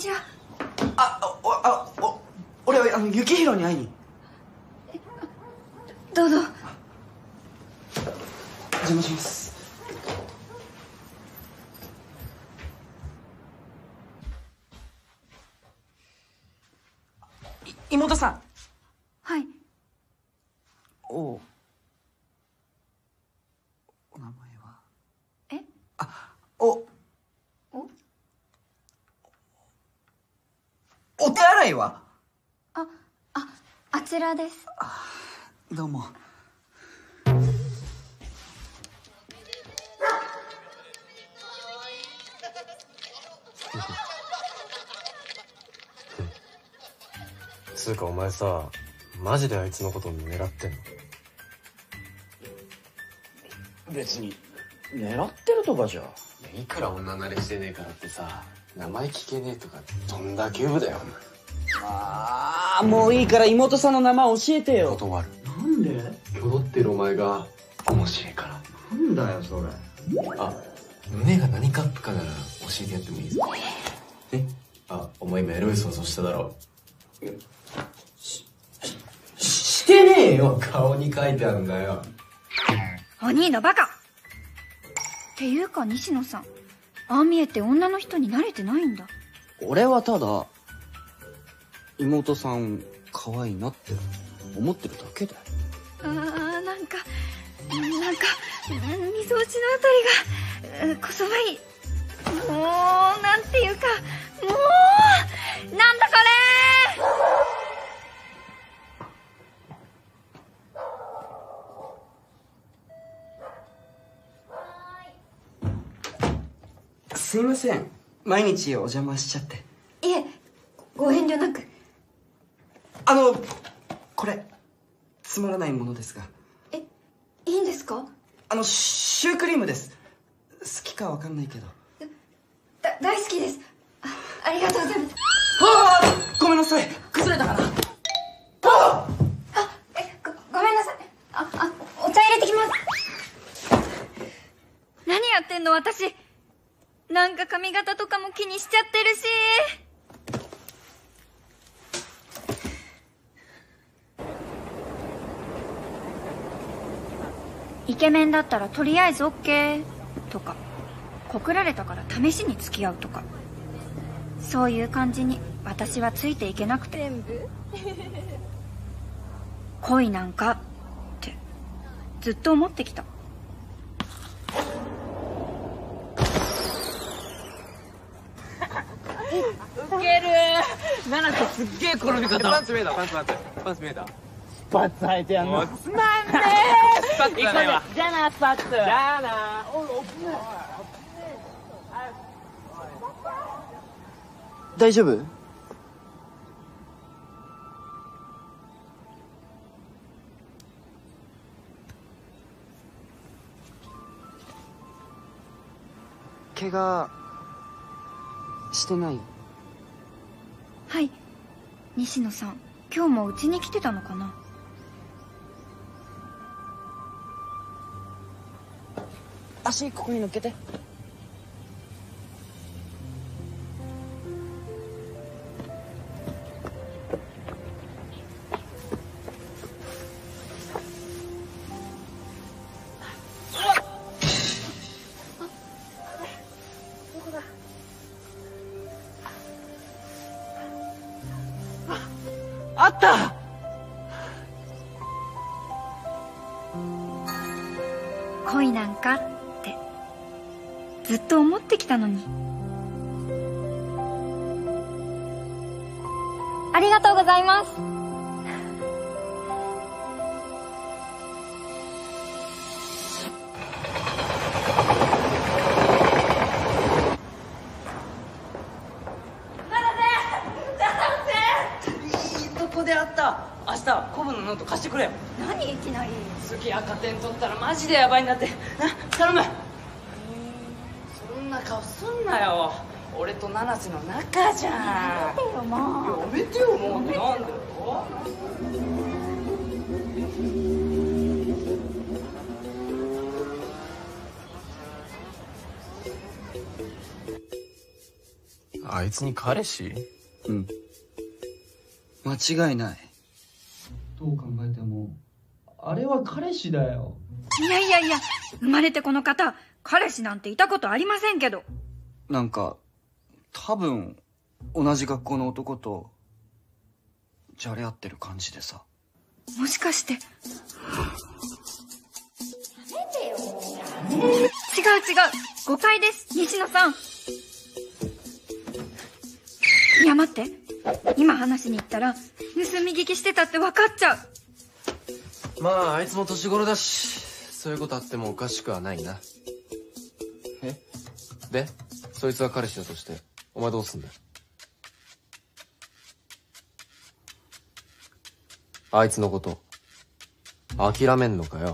ちは。 俺は幸宏に会いに。 どうぞ。 お邪魔します。妹さん。 はい。 お名前は？ え？ お手洗いは？ あちらです。 どうも。 つうかお前さ、マジであいつのこと狙ってんの？ 別に狙ってるとかじゃ。 いくら女慣れしてねえからってさ、名前聞けねえとかどんだけウブだよ。 もういいから妹さんの名前教えてよ。 断る。 なんで？ 踊ってるお前が面白いから。 なんだよそれ。 胸が何カップかなら教えてやってもいいぞ。お前今エロい想像しただろ。 してねえよ。 顔に書いてあるんだよ。 お兄のバカっていうか西野さん、ああ見えて女の人に慣れてないんだ。 俺はただ妹さん可愛いなって思ってるだけだよ。 なんかみそ落ちのあたりがこそばいい。もうなんていうか、もうなんだそれ。 すいません、毎日お邪魔しちゃって。 いえ、ご遠慮なく。 これつまらないものですが。 いいんですか？ シュークリームです。好きかわかんないけど。 大好きです。ありがとうございます。 ごめんなさい、崩れたかな。 ごめんなさい。お茶入れてきます。何やってんの私。なんか髪型とかも気にしちゃってるし。イケメンだったらとりあえず OK とか、告られたから試しに付き合うとか、そういう感じに私はついていけなくて。恋なんかってずっと思ってきた。 ウケる。ナナとすっげえ転び方。 パンツ見えた。パンツ見えた。 スパッツ履いてやんの。 つまんねえ。スパッツだねわ。 じゃあなスパッツ。じゃあな。 大丈夫？怪我してない？ はい。西野さん、今日もうちに来てたのかな？ 足ここに乗っけて。あった。 恋なんかってずっと思ってきたのに。ありがとうございます。 どこであった？明日古文のノート貸してくれよ。 何いきなり。 次赤点取ったらマジでヤバいんだって。な、頼む。そんな顔すんなよ。俺と七瀬の仲じゃん。 やめてよもう。 やめてよもう。なんでよ。 ああいつに彼氏？ うん。間違いない。どう考えても、あれは彼氏だよ。 いやいやいや、生まれてこの方、彼氏なんていたことありませんけど。 なんか、多分、同じ学校の男と、じゃれ合ってる感じでさ。 もしかして。違う違う、誤解です、西野さん。いや待って、今話しに行ったら盗み聞きしてたって分かっちゃう。 まああいつも年頃だし、そういうことあってもおかしくはないな。 え？ でそいつは彼氏だとしてお前どうすんだよ。あいつのこと諦めんのかよ。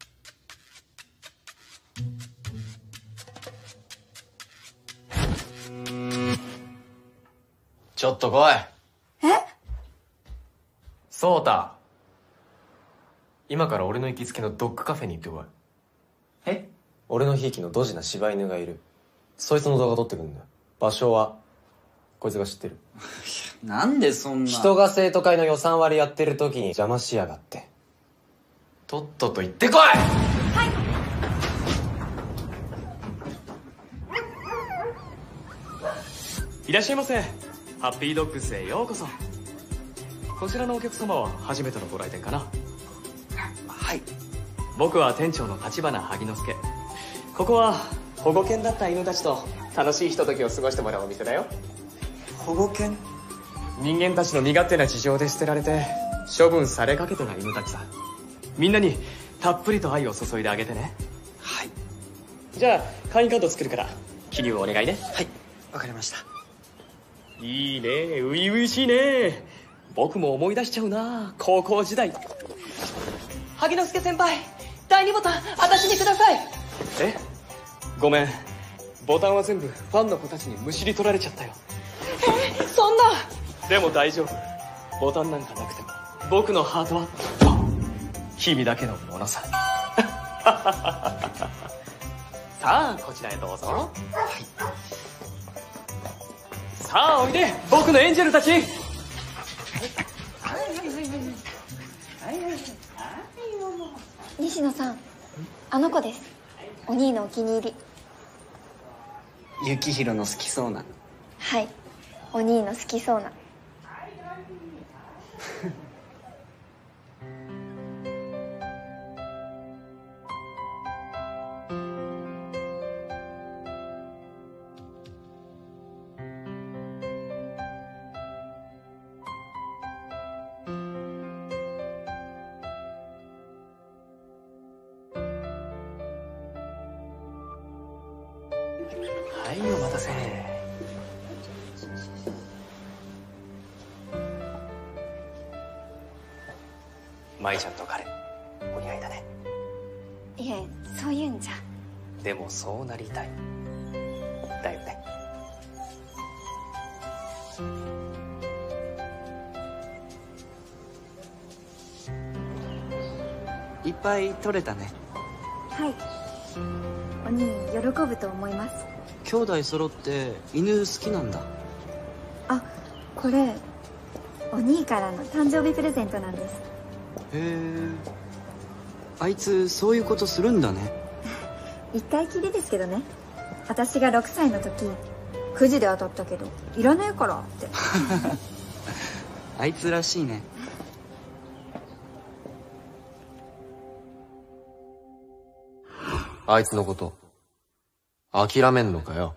ちょっと来い。 え？ そうた。今から俺の行きつけのドッグカフェに行ってこい。 え？ 俺のひいきのドジな柴犬がいる。そいつの動画撮ってくんだよ。場所はこいつが知ってる。 なんでそんな。 人が生徒会の予算割りやってる時に邪魔しやがって。とっとと行ってこい。 はい。 いらっしゃいませ。ハッピードッグスへようこそ。こちらのお客様は初めてのご来店かな。 はい。 僕は店長の立花萩之助。ここは保護犬だった犬たちと楽しいひとときを過ごしてもらうお店だよ。 保護犬？ 人間たちの身勝手な事情で捨てられて処分されかけてない犬たちさ。みんなにたっぷりと愛を注いであげてね。 はい。 じゃあ会員カード作るから記入をお願いね。 はい、わかりました。 いいね、初々しいね。僕も思い出しちゃうな、高校時代。 萩之助先輩、第2ボタン私にください。 え？ごめん、ボタンは全部ファンの子たちにむしり取られちゃったよ。 そんな。 でも大丈夫、ボタンなんかなくても僕のハートは君だけのものさ。さあこちらへどうぞ。はい。さあおいで、僕のエンジェルたち。 西野さん、あの子です。お兄のお気に入り。 幸宏の好きそうな。 はい、お兄の好きそうな。 はい、お待たせ。舞ちゃんと彼、お似合いだね。 いえ、そういうんじゃ。 でもそうなりたいだよね。 いっぱい取れたね。 はい、お兄喜ぶと思います。 兄弟揃って犬好きなんだ。 あ、これお兄からの誕生日プレゼントなんです。 へえ、あいつそういうことするんだね。 一回きりですけどね。私が6歳の時くじで当たったけどいらねえからってあいつらしいね。 あいつのこと諦めんのかよ。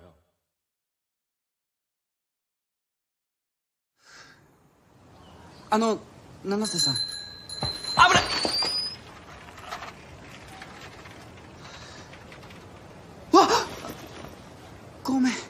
七瀬さん。 危ない。 わっ、ごめん。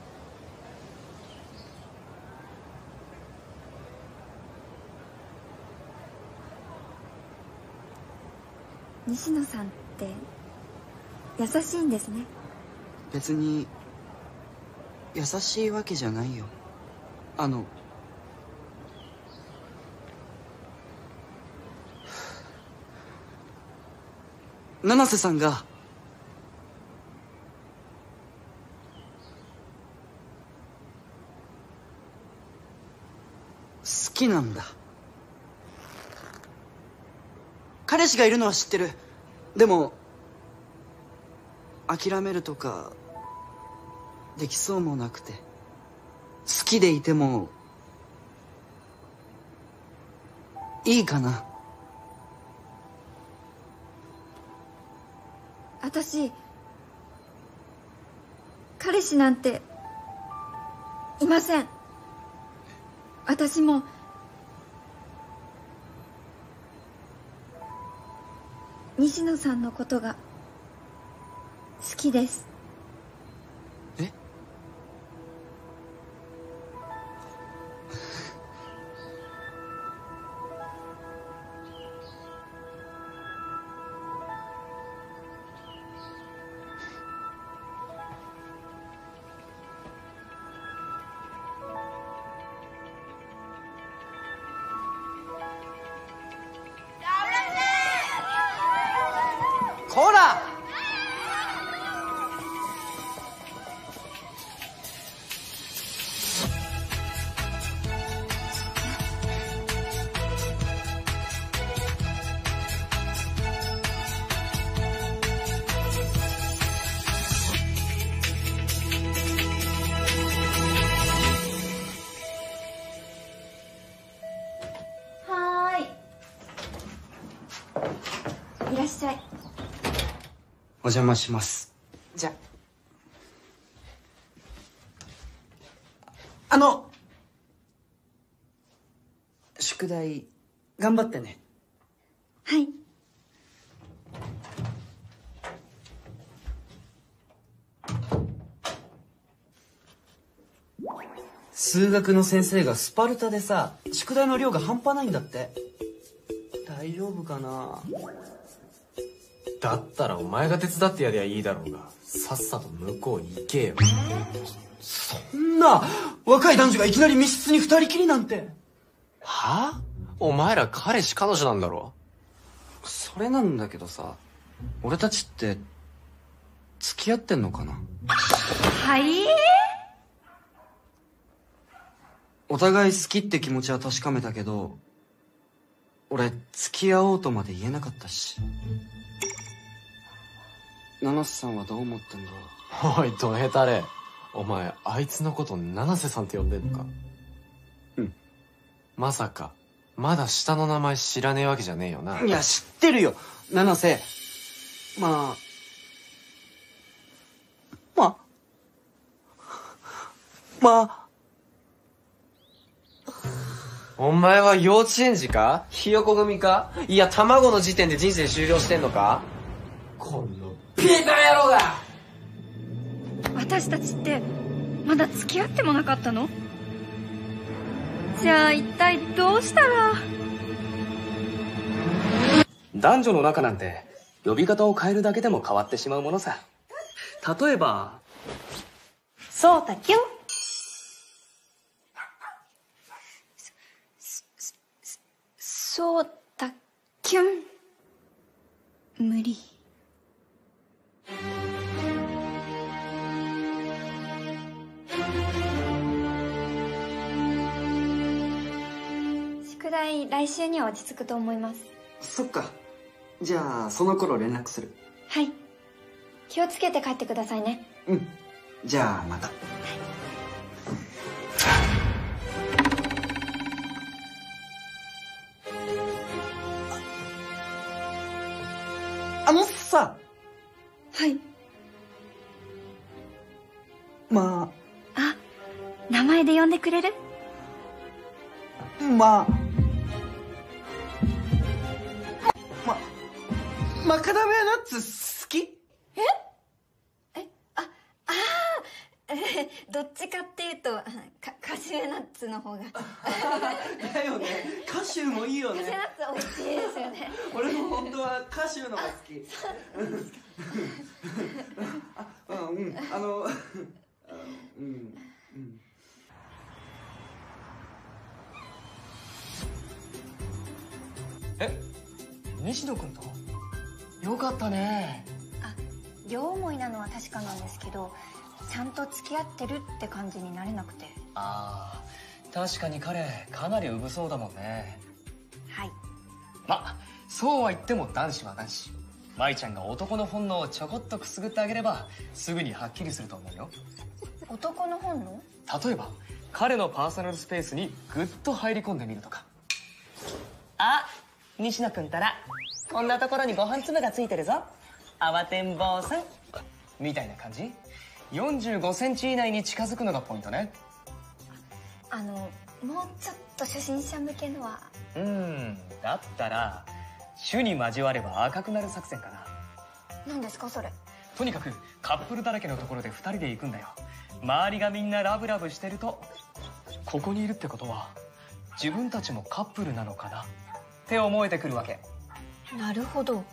西野さんって優しいんですね。 別に優しいわけじゃないよ。七瀬さんがきなんだ。彼氏がいるのは知ってる。でも諦めるとかできそうもなくて、好きでいてもいいかな。 私彼氏なんていません。私も西野さんのことが好きです。 え？こら！ はーい。いらっしゃい。 お邪魔します。 じゃ宿題頑張ってね。 はい。 数学の先生がスパルタでさ、宿題の量が半端ないんだって。大丈夫かな。 だったらお前が手伝ってやりゃいいだろうが、さっさと向こう行けよ。 そんな若い男女がいきなり密室に二人きりなんて。 はあ？お前ら彼氏彼女なんだろ？ それなんだけどさ、俺たちって付き合ってんのかな。 はい。 お互い好きって気持ちは確かめたけど、俺付き合おうとまで言えなかったし。七瀬さんはどう思ってんだ。 おい、どへたれ。お前、あいつのこと七瀬さんって呼んでんのか？ うん。 まさか、まだ下の名前知らねえわけじゃねえよな。 いや、知ってるよ、七瀬。まあ。 お前は幼稚園児か？ひよこ組か？いや、卵の時点で人生終了してんのか？このビータ野郎が！ 私たちってまだ付き合ってもなかったの？じゃあ一体どうしたら。 男女の仲なんて呼び方を変えるだけでも変わってしまうものさ。例えばそうたきゅん。そうたきゅん。無理。宿題来週には落ち着くと思います。 そっか。じゃあその頃連絡する。 はい。気をつけて帰ってくださいね。 うん。じゃあまた。あのさ。 はい。 あ、 名前で呼んでくれる？ マカダミアナッツ好き？ どっちかっていうとカシューナッツの方が。 だよね。カシューもいいよね。 カシューナッツ美味しいですよね。 俺も本当はカシューのが好き。 西野君と？よかったね。 両思いなのは確かなんですけど、ちゃんと付き合ってるって感じになれなくて。 ああ、 確かに彼かなりうぶそうだもんね。 はい。 ま、そうは言っても男子は男子。舞ちゃんが男の本能をちょこっとくすぐってあげればすぐにはっきりすると思うよ。 男の本能？ 例えば彼のパーソナルスペースにぐっと入り込んでみるとか。 西野くんたらこんなところにご飯粒がついてるぞ。慌てん坊さんみたいな感じ。45センチ以内に近づくのがポイントね。 もうちょっと初心者向けのは。 だったら種に交われば赤くなる作戦かな。 何ですかそれ？ とにかくカップルだらけのところで2人で行くんだよ。周りがみんなラブラブしてると、ここにいるってことは自分たちもカップルなのかなって思えてくるわけ。 なるほど。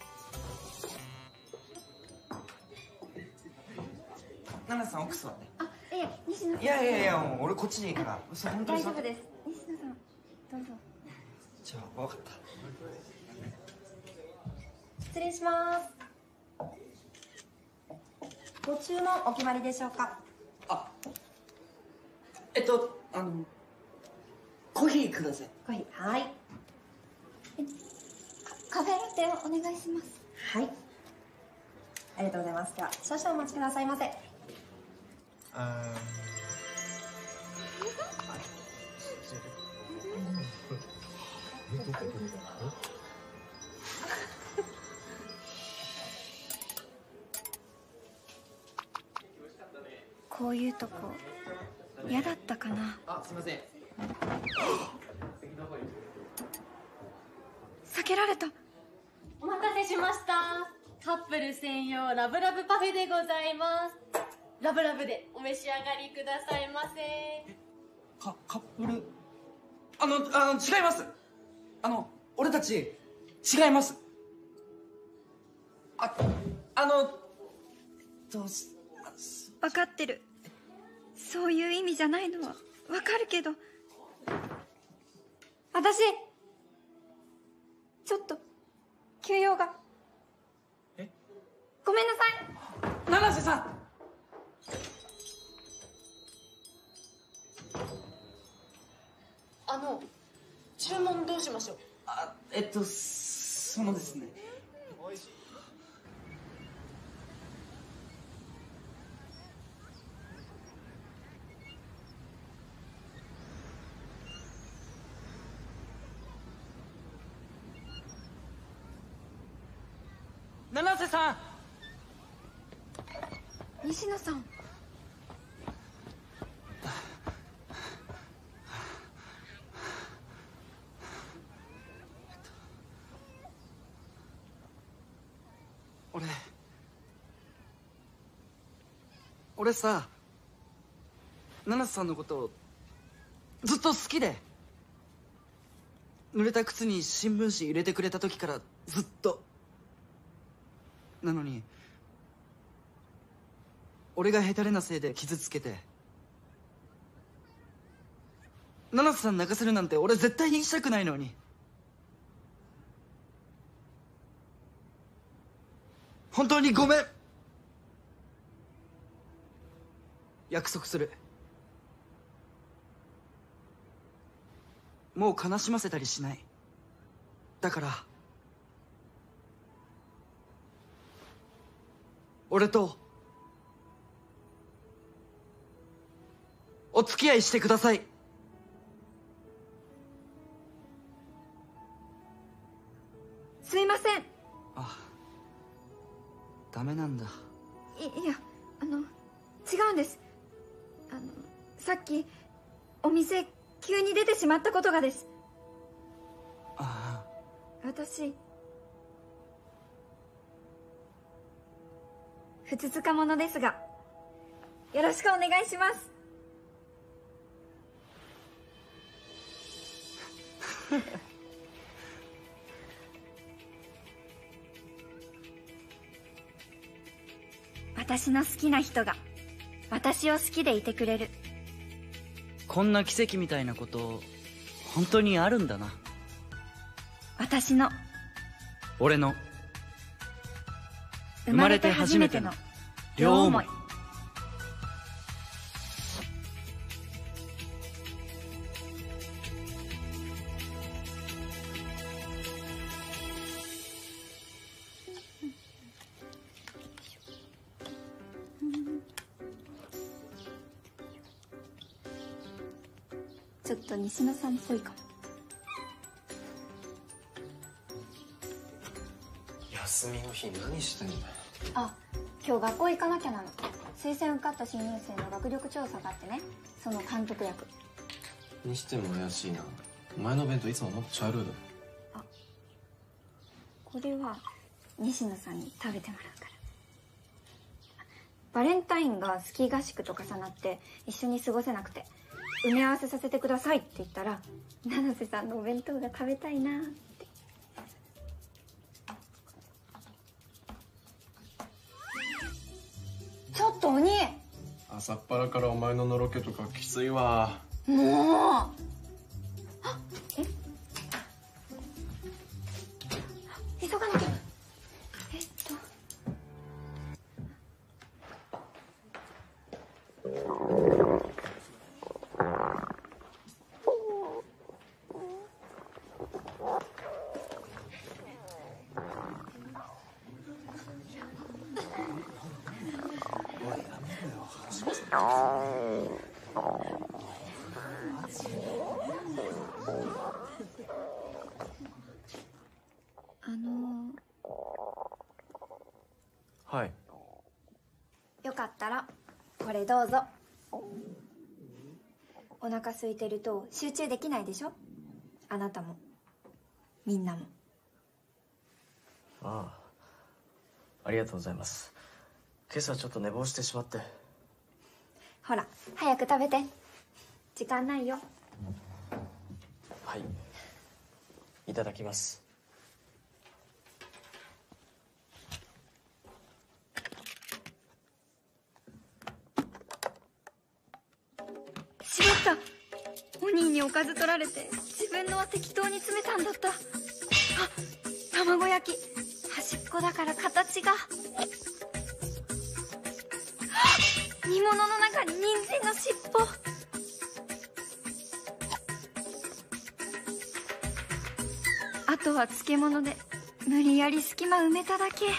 ナナさん奥座って。 西野さん。 いやもう俺こっちでいいから。本当に大丈夫です。西野さんどうぞ。 じゃあ分かった。 失礼します。ご注文お決まりでしょうか？ コーヒーください。 コーヒー、はい。 カフェラテをお願いします。 はい。ありがとうございます。では、少々お待ちくださいませ。 こういうとこ嫌だったかな。 すいません。 避けられた。 お待たせしました。カップル専用ラブラブパフェでございます。ラブラブでお召し上がりくださいませ。 カップル。違います。俺たち違います。 分かってる。そういう意味じゃないのは分かるけど、私ちょっと休養が。ごめんなさい。 七瀬さん。 注文どうしましょう？ そのですね。七瀬さん。 西野さん。 俺さ、七瀬さんのことずっと好きで、濡れた靴に新聞紙入れてくれた時からずっと。なのに俺がヘタレなせいで傷つけて、七瀬さん泣かせるなんて俺絶対にしたくないのに。本当にごめん。約束する。もう悲しませたりしない。だから俺とお付き合いしてください。 すいません。 ダメなんだ。 いや違うんです。さっきお店急に出てしまったことがです。私ふつつか者ですがよろしくお願いします。私の好きな人が私を好きでいてくれる。 こんな奇跡みたいなこと本当にあるんだな。 私の俺の生まれて初めての両思い。 ちょっと西野さんっぽいかも。 休みの日何してんだよ。 あ、今日学校行かなきゃなの。推薦受かった新入生の学力調査があってね、その監督役。 にしても怪しいな。お前の弁当いつももっと茶色いだろ。 あ、これは西野さんに食べてもらうから。バレンタインがスキー合宿と重なって一緒に過ごせなくて、埋め合わせさせてくださいって言ったら、七瀬さんのお弁当が食べたいなって。ちょっとお兄、 朝っぱらからお前ののろけとかきついわ。 もう。あ、え、急がなきゃ。 はい。 よかったらこれどうぞ。お腹空いてると集中できないでしょ、あなたもみんなも。 ああ、ありがとうございます。今朝ちょっと寝坊してしまって。 ほら早く食べて、時間ないよ。 はい、いただきます。 しまった、お兄におかず取られて自分のは適当に詰めたんだった。あ、卵焼き端っこだから形が。煮物の中に人参の尻尾。あとは漬物で無理やり隙間埋めただけ。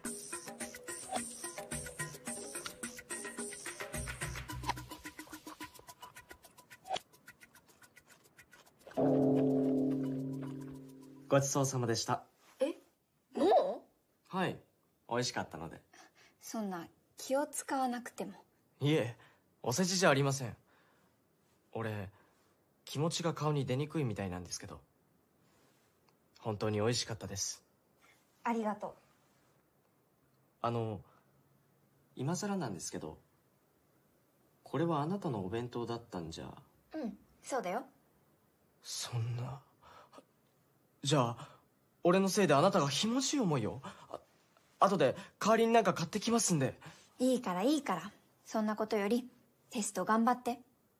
ごちそうさまでした。 え、もう？はい、美味しかったので。 そんな気を使わなくても。 いえ、お世辞じゃありません。俺、気持ちが顔に出にくいみたいなんですけど、本当に美味しかったです。 ありがとう。今更なんですけど、これはあなたのお弁当だったんじゃ。 うん、そうだよ。 そんな。じゃあ俺のせいであなたがひもじい思いを。後で代わりになんか買ってきますんで。 いいからいいから、そんなことよりテスト頑張って。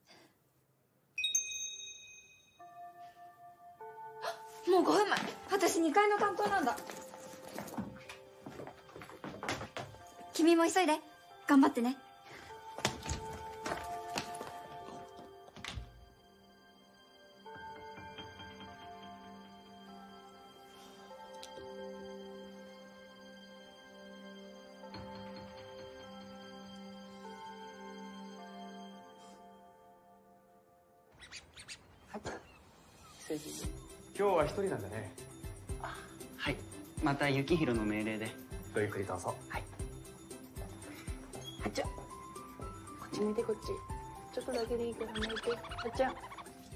もう5分前、私2階の担当なんだ。君も急いで頑張ってね。 今日は一人なんだね。 はい、また幸宏の命令で。 ごゆっくりどうぞ。 はい。 あっちゃん、こっち向いて、こっち。ちょっとだけでいいから向いて。あっちゃん。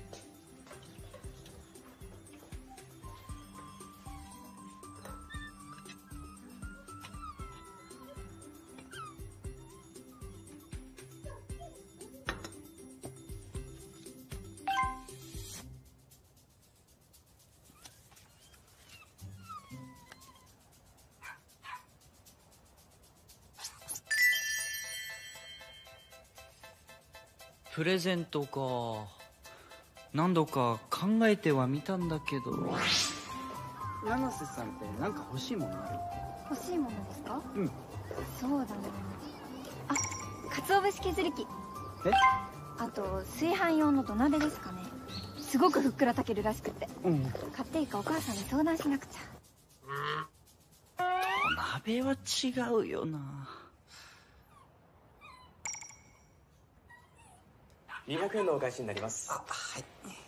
プレゼントか。何度か考えてはみたんだけど。七瀬さんって何か欲しいものある？ 欲しいものですか？ うん。 そうだね。あ、鰹節削り器。 え？ あと炊飯用の土鍋ですかね。すごくふっくら炊けるらしくって。 うん。 買っていいかお母さんに相談しなくちゃ。 土鍋は違うよな。 200円のお返しになります。 はい。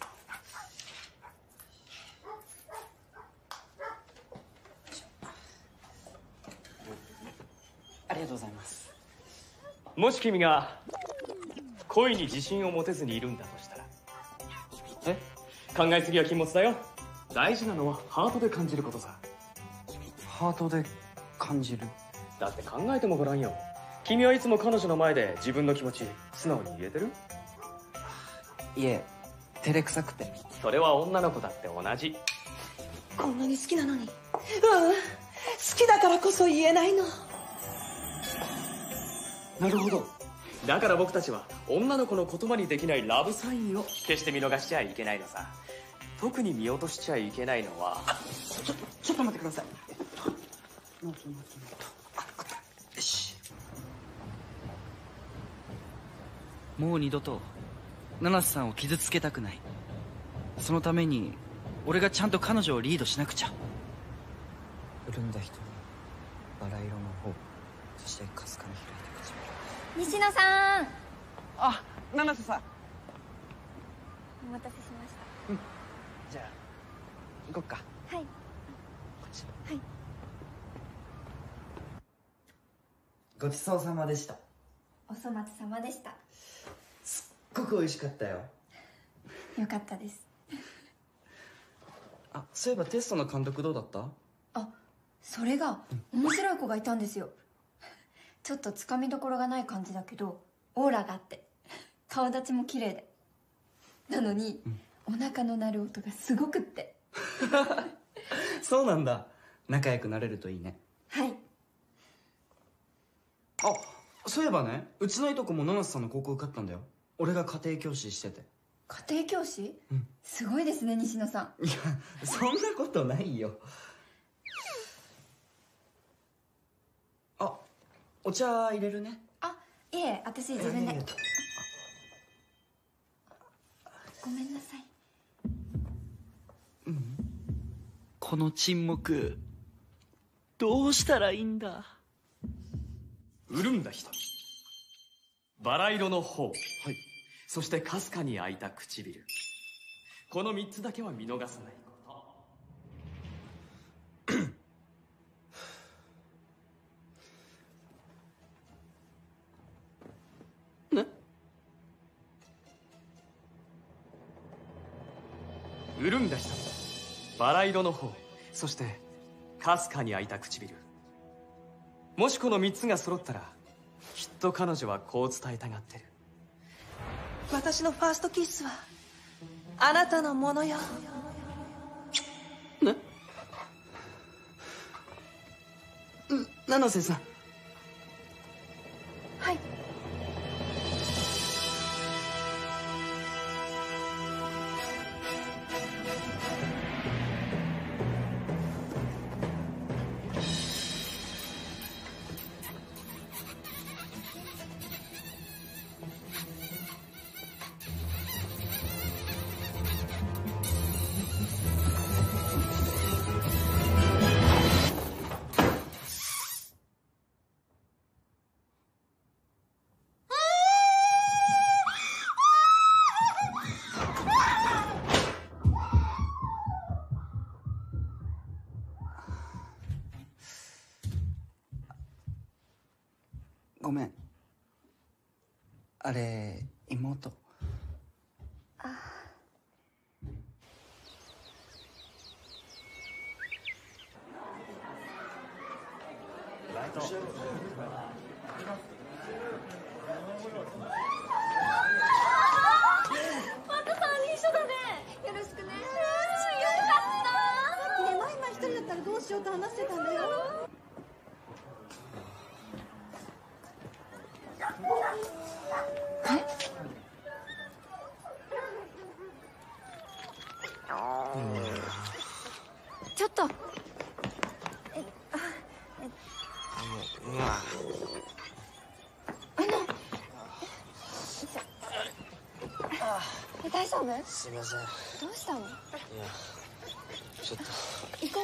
ありがとうございます。 もし君が恋に自信を持てずにいるんだとしたら、考えすぎは禁物だよ。大事なのはハートで感じることさ。 ハートで感じる？ だって考えてもごらんよ。君はいつも彼女の前で自分の気持ち素直に言えてる？ いえ、照れくさくて。 それは女の子だって同じ。 こんなに好きなのに、好きだからこそ言えないの。 なるほど。 だから僕たちは女の子の言葉にできないラブサインを決して見逃しちゃいけないのさ。特に見落としちゃいけないのは、 ちょっと待ってください。ノート。あったよし。もう二度と七瀬さんを傷つけたくない。そのために俺がちゃんと彼女をリードしなくちゃ。潤んだ人にバラ色の方、そしてかすかに開いた唇。 西野さん、 あ、七瀬さん。 お待たせしました。 じゃあ行こっか。 はい。 こっち。 はい。 ごちそうさまでした。 お粗末様でした。 すっごく美味しかったよ。 よかったです。 あ、そういえばテストの監督どうだった？ あ、それが面白い子がいたんですよ。ちょっとつかみどころがない感じだけどオーラがあって顔立ちも綺麗で、なのに、お腹の鳴る音がすごくって。 そうなんだ。仲良くなれるといいね。 はい。 あ、そういえばね、うちのいとこも七瀬さんの高校受かったんだよ。俺が家庭教師してて。 家庭教師？ うん。 すごいですね、西野さん。 いや、そんなことないよ。あ、お茶入れるね。 あ、いえ、私自分で。ごめんなさい。 この沈黙、どうしたらいいんだ。 潤んだ瞳、バラ色の頬、 はい。 そしてかすかに開いた唇。この3つだけは見逃さないこと。 ね？ 潤んだ瞳、バラ色の頬、そしてかすかに開いた唇。もしこの3つが揃ったら、きっと彼女はこう伝えたがってる。 私のファーストキッスはあなたのものよ。 ね？七瀬さん。 はい。 ごめん。あれ、妹。 また3人一緒だね。 よろしくね。 よかった。 ね、マイマイ一人だったらどうしようと話してたんだよ。 ちょっと。大丈夫？ すいません。 どうしたの？ いや、ちょっと。 行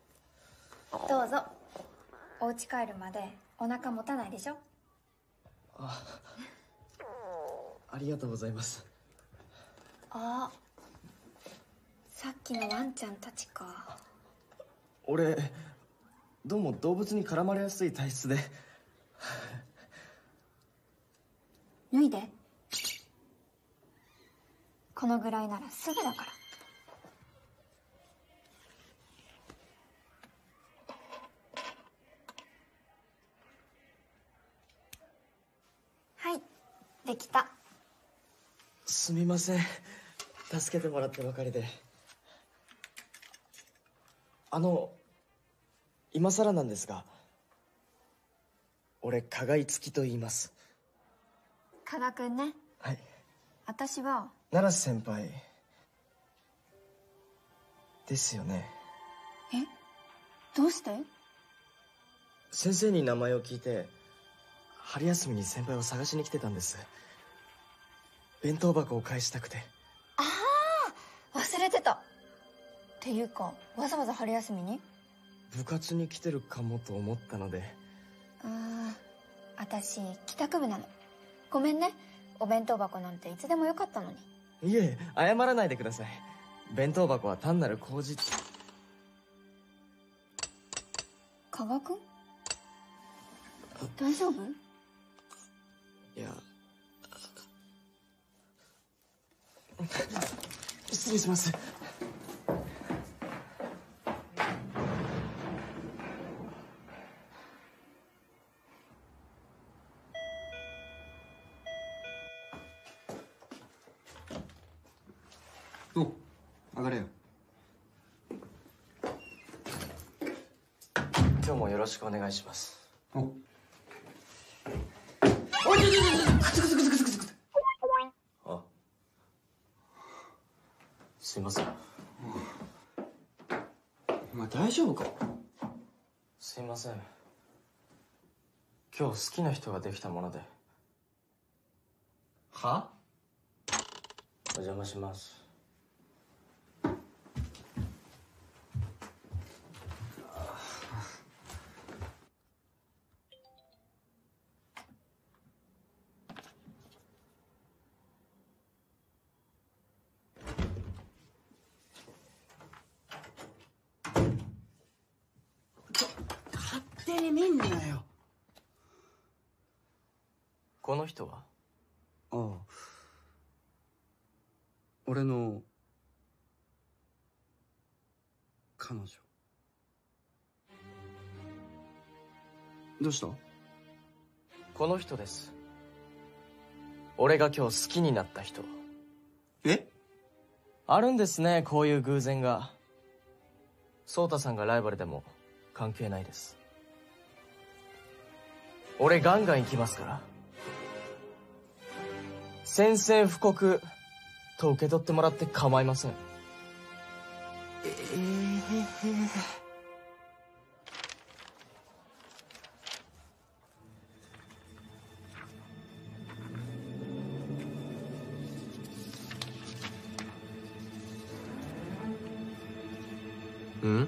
こう。どうぞ。お家帰るまでお腹持たないでしょ？ ありがとうございます。 あ、さっきのワンちゃんたちか。 俺どうも動物に絡まれやすい体質で。 脱いで。このぐらいならすぐだから。はい、できた。 すみません、助けてもらってばかりで。今更なんですが、俺加賀樹と言います。 加賀くんね。 はい。 私は七瀬先輩ですよね。 え、どうして？ 先生に名前を聞いて春休みに先輩を探しに来てたんです。弁当箱を返したくて。 ああ、忘れてた。っていうか、わざわざ春休みに？ 部活に来てるかもと思ったので。 ああ、私帰宅部なの。ごめんね。お弁当箱なんていつでもよかったのに。 いえ、謝らないでください。弁当箱は単なる工事。 加賀くん？大丈夫？ いや、失礼します。 お、上がれよ。 今日もよろしくお願いします。 お、 おい、くつくつくつくつくつくつ。あ、すいません。 お前大丈夫か？ すいません。今日好きな人ができたもので。 は？ お邪魔します。 勝手に見んなよ。 この人は？ ああ、俺の彼女。どうした？ この人です。俺が今日好きになった人。 え？ あるんですね、こういう偶然が。颯太さんがライバルでも関係ないです。俺ガンガン行きますから。宣戦布告と受け取ってもらって構いません。うん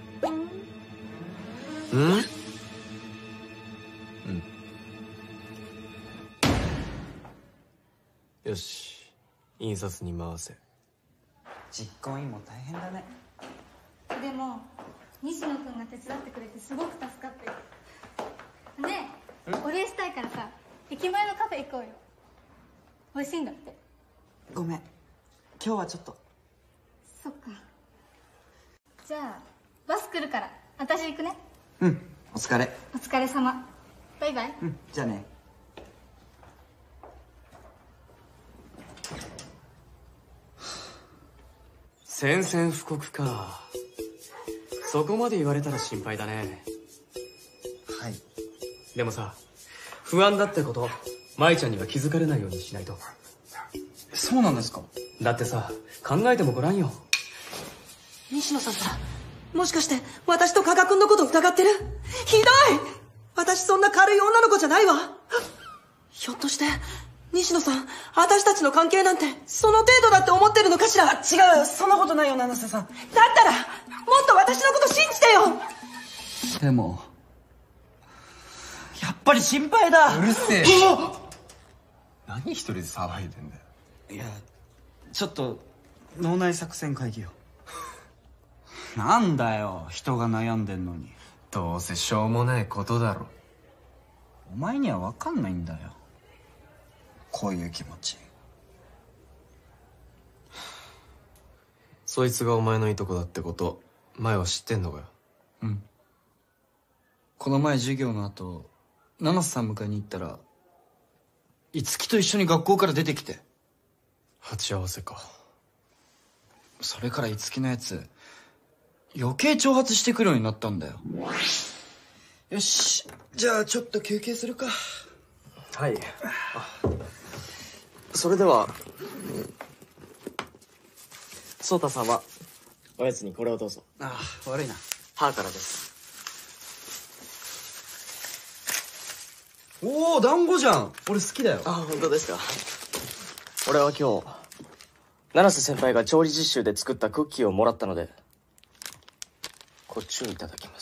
よし、印刷に回せ。 実行委員も大変だね。 でも西野くんが手伝ってくれてすごく助かってる。ねえ、お礼したいからさ、駅前のカフェ行こうよ。美味しいんだって。 ごめん、今日はちょっと。 そっか。じゃあバス来るから私行くね。 うん、お疲れ。 お疲れ様。バイバイ。 うん、じゃあね。 宣戦布告か。そこまで言われたら心配だね。 はい。 でもさ、不安だってこと舞ちゃんには気づかれないようにしないと。 そうなんですか？ だってさ、考えてもごらんよ。 西野さんさ、もしかして私と加賀君のこと疑ってる？ひどい！私そんな軽い女の子じゃないわ。ひょっとして西野さん、私たちの関係なんてその程度だって思ってるのかしら？違う、そんなことないよ、七瀬さん。だったらもっと私のこと信じてよ。 でもやっぱり心配だ。うるせえ。 何一人で騒いでんだよ。 いや、ちょっと脳内作戦会議よ。なんだよ、人が悩んでんのに。 どうせしょうもないことだろ。 お前には分かんないんだよ、こういう気持ち。 そいつがお前のいとこだってこと前は知ってんのかよ。 うん。この前授業の後七瀬さん迎えに行ったら樹と一緒に学校から出てきて。 鉢合わせか。 それから樹のやつ余計挑発してくるようになったんだよ。よし、じゃあちょっと休憩するか。 はい。それでは颯太さんはおやつにこれをどうぞ。 ああ、悪いな。 母からです。 おお、団子じゃん。俺好きだよ。 あ、本当ですか。俺は今日七瀬先輩が調理実習で作ったクッキーをもらったのでこっちをいただきます。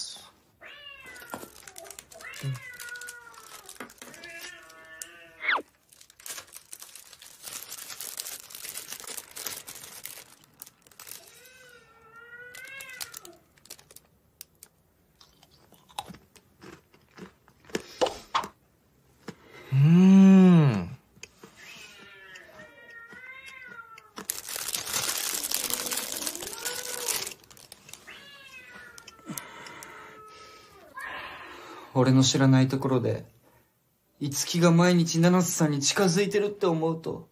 俺の知らないところで樹が毎日七瀬さんに近づいてるって思うと。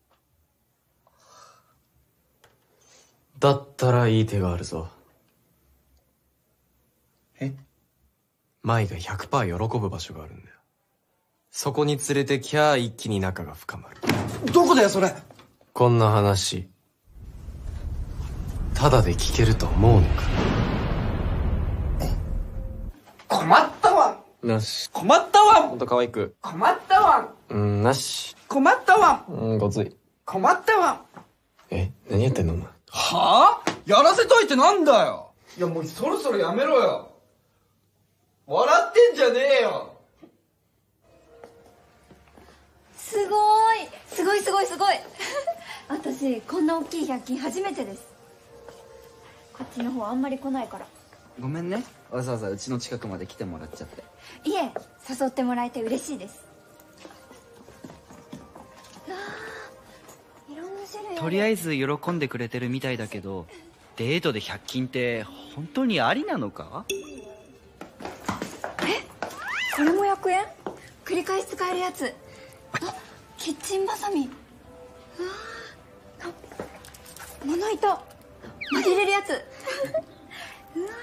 だったらいい手があるぞ。 え？ 舞が 100% 喜ぶ場所があるんだよ。そこに連れてきゃ一気に仲が深まる。 どこだよそれ。 こんな話ただで聞けると思うのか。 困ったわ。 なし。 困ったわ。 ほんと可愛く。 困ったわ。 なし。 困ったわ。 ごつい。 困ったわ。 何やってんのお前。 はあ？やらせといてなんだよ。いやもうそろそろやめろよ。笑ってんじゃねえよ。 すごいすごいすごいすごい私こんな大きい100均初めてです。こっちの方あんまり来ないから。 ごめんね、わざわざうちの近くまで来てもらっちゃって。 いえ、誘ってもらえて嬉しいです。いろんな種類。 とりあえず喜んでくれてるみたいだけど、デートで100均って本当にありなのか？ これも100円？繰り返し使えるやつ。あ、キッチンバサミ。まな板曲げれるやつ。うわ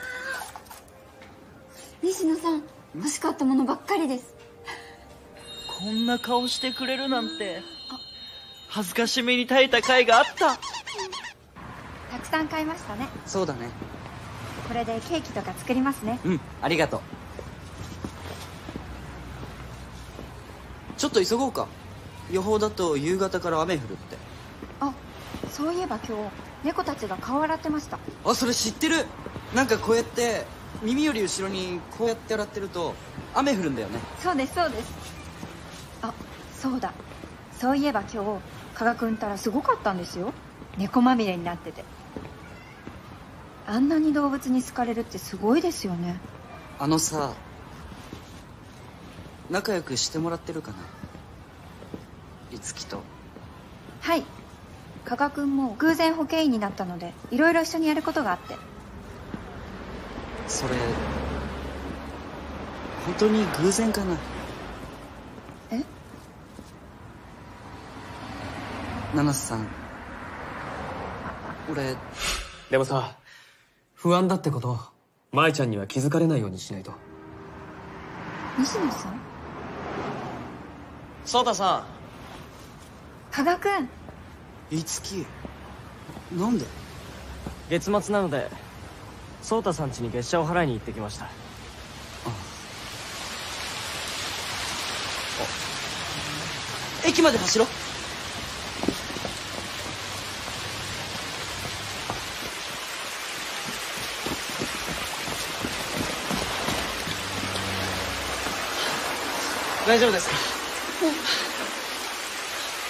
西野さん欲しかったものばっかりです。 こんな顔してくれるなんて。恥ずかしめに耐えた甲斐があった。 たくさん買いましたね。 そうだね。 これでケーキとか作りますね。 うん、ありがとう。ちょっと急ごうか。予報だと夕方から雨降るって。 あ、そういえば今日猫たちが顔洗ってました。 あ、それ知ってる。なんかこうやって耳より後ろにこうやって洗ってると雨降るんだよね。 そうですそうです。あ、そうだ、そういえば今日加賀くんたらすごかったんですよ。猫まみれになってて。あんなに動物に好かれるってすごいですよね。 あのさ、仲良くしてもらってるかな、樹と。 はい、加賀くんも偶然保健医になったのでいろいろ一緒にやることがあって。 それ本当に偶然かな。 え？ 七瀬さん、俺。 でもさ、不安だってこと舞ちゃんには気づかれないようにしないと。 西野さん？ 颯太さん。 加賀くん。 樹、なんで？ 月末なので颯太さん家に月謝を払いに行ってきました。 駅まで走ろう。 大丈夫ですか？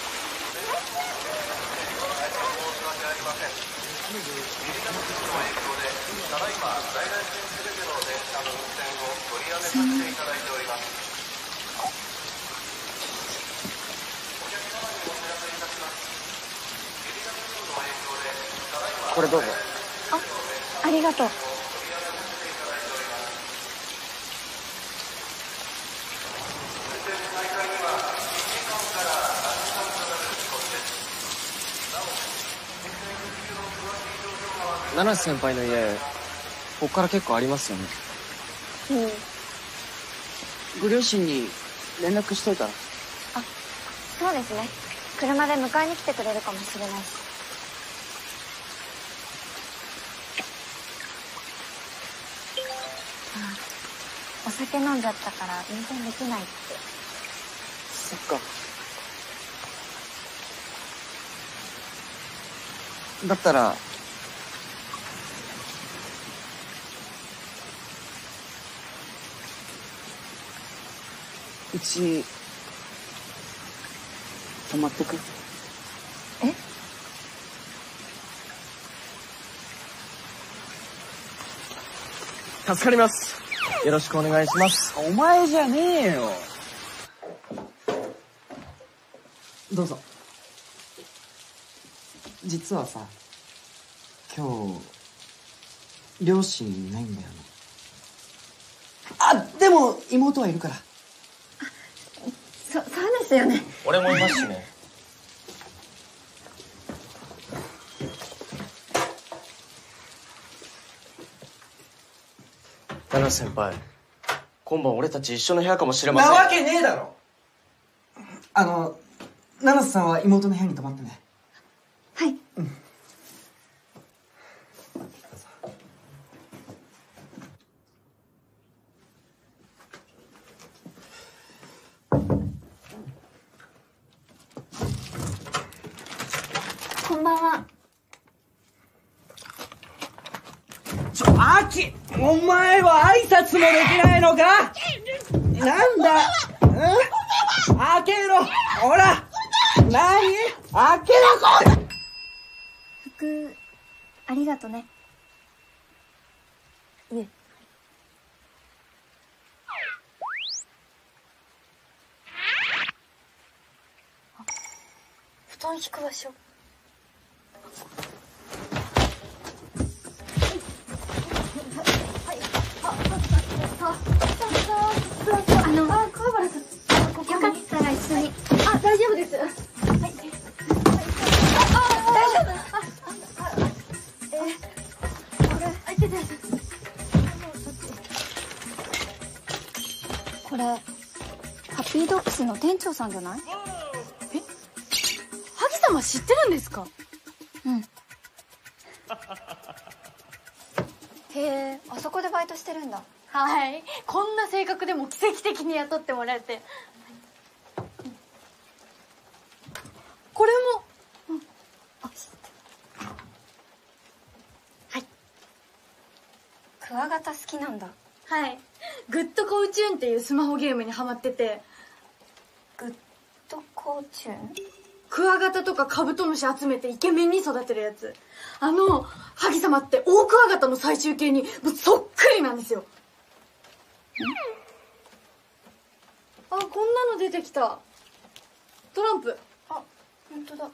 せん。入り方事故の影響でただいま在来線すべての電車の運転を取りやめさせていただいております。お客様にお知らせいたします。入り方事故の影響でただいまこれどうぞ。 ありがとう。 七瀬先輩の家、ここから結構ありますよね。ご両親に連絡しといたら。 あ、そうですね。車で迎えに来てくれるかもしれないし。お酒飲んじゃったから運転できないって。 そっか。だったら、うち、泊まってく？ え？ 助かります。よろしくお願いします。お前じゃねえよ。どうぞ。実はさ、今日、両親いないんだよね。あ、でも妹はいるから。 そうですよね。 俺もいますしね。七瀬先輩、今晩俺たち一緒の部屋かもしれません。 なわけねえだろ。七瀬さんは妹の部屋に泊まってね。 はい。こんばんは。 アキ、お前は挨拶もできないのか？なんだ？開けろ！ほら！何？開けろ！ 服、ありがとね。いえ。布団引く場所。桑原さん、よかったら一緒に。あ、大丈夫です。はい。大丈夫。これ、これ、ハッピードッグスの店長さんじゃない？ え？萩様知ってるんですか？ うん。へえ、あそこでバイトしてるんだ。 はい。こんな性格でも奇跡的に雇ってもらえて。これも。 あ、知ってる。はい。クワガタ好きなんだ。 はい。グッドコーチューンっていうスマホゲームにハマってて。 グッドコーチューン？ クワガタとかカブトムシ集めてイケメンに育てるやつ。萩様ってオオクワガタの最終形にもうそっくりなんですよ。あ、こんなの出てきた。トランプ。 あ、本当だ。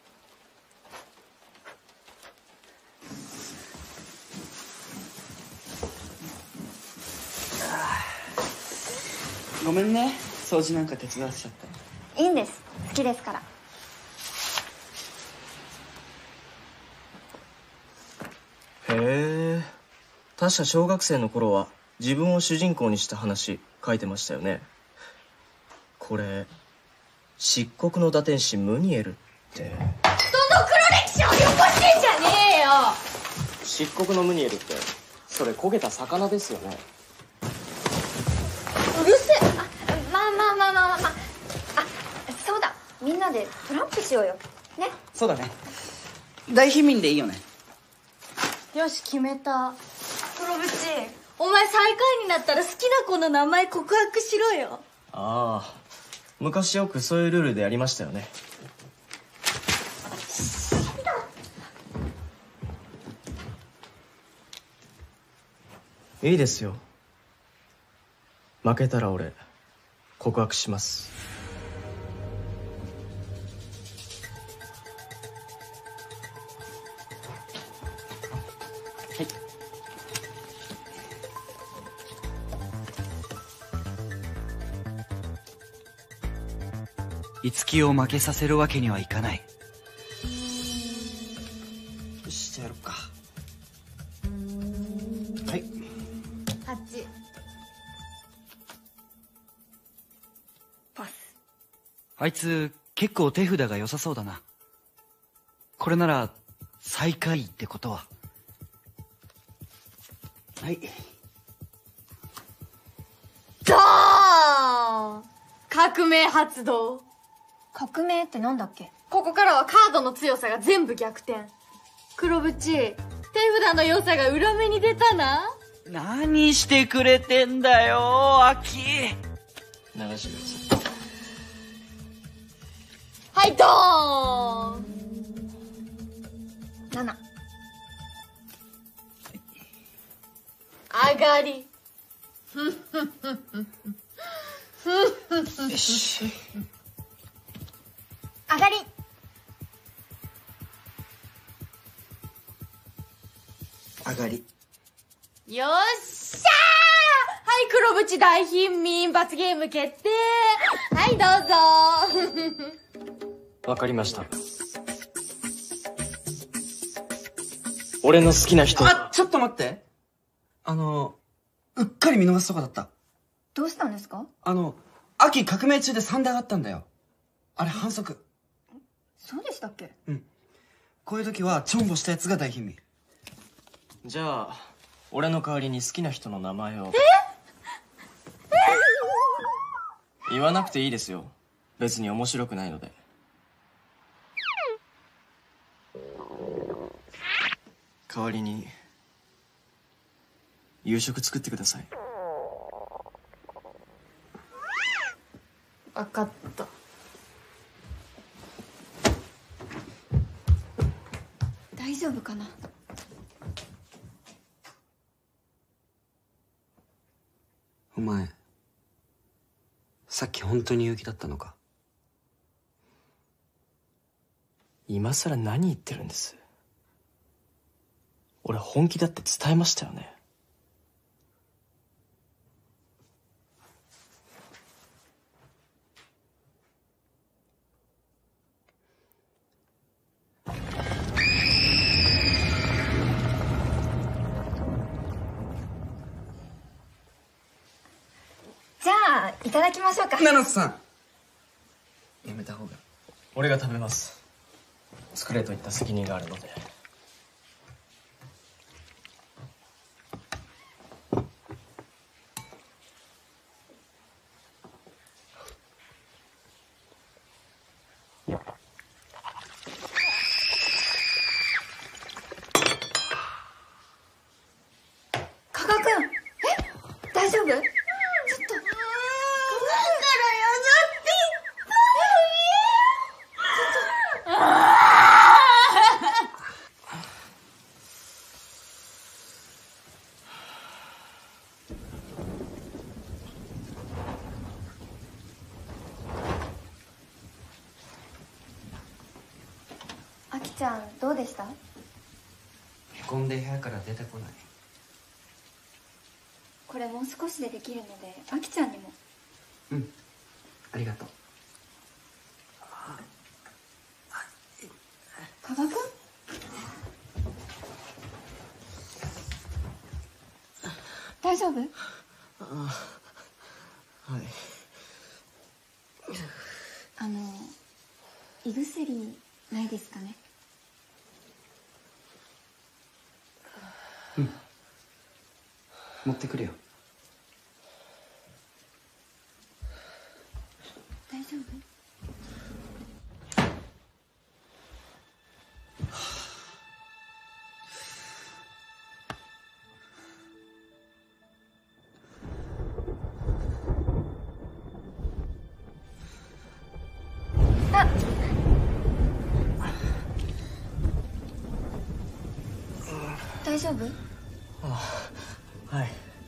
ごめんね、掃除なんか手伝わせちゃって。 いいんです。好きですから。 へえ。確か小学生の頃は自分を主人公にした話書いてましたよね。これ漆黒の打天使ムニエルって。 人の黒歴史をよこしてんじゃねえよ。 漆黒のムニエルってそれ焦げた魚ですよね。 うるせえ。まあ、あ、そうだ、みんなでトランプしようよね。 そうだね。大貧民でいいよね。 よし、決めた。黒渕、お前最下位になったら好きな子の名前告白しろよ。 ああ、昔よくそういうルールでやりましたよね。 いいですよ。負けたら俺告白します。 はい。樹を負けさせるわけにはいかない。よし、じゃあやろっか。はい。 8。 パス。 あいつ結構手札が良さそうだな。これなら最下位ってことは。はい。 ドーン！革命発動。 革命ってなんだっけ？ ここからはカードの強さが全部逆転。黒縁、手札の良さが裏目に出たな。 何してくれてんだよ、アキ。 流してください。 はい、ドーン 7。 上がり。 よし。 上がり。 上がり。 よっしゃー！はい、黒縁大貧民罰ゲーム決定。はい、どうぞ。 わかりました。俺の好きな人。 あ、ちょっと待って。うっかり見逃すとこだった。 どうしたんですか？ 秋革命中で3で上がったんだよ。あれ反則。 そうでしたっけ？ うん。こういう時はチョンボしたやつが大貧民。 じゃあ俺の代わりに好きな人の名前を。言わなくていいですよ。別に面白くないので。代わりに夕食作ってください。 わかった。 大丈夫かな？ お前さっき本当に勇気だったのか？ 今さら何言ってるんです？俺本気だって伝えましたよね。 じゃあいただきましょうか。 七瀬さん、やめた方が。 俺が食べます。作れと言った責任があるので。 加賀くん、大丈夫？ちょっと。あきちゃんどうでした？ へこんで部屋から出てこない。 これもう少しでできるのであきちゃんにも。 うん、ありがとう。 加賀くん？大丈夫？ はい。 胃薬ないですかね？ うん、持ってくるよ。 大丈夫？あ、大丈夫？ はい。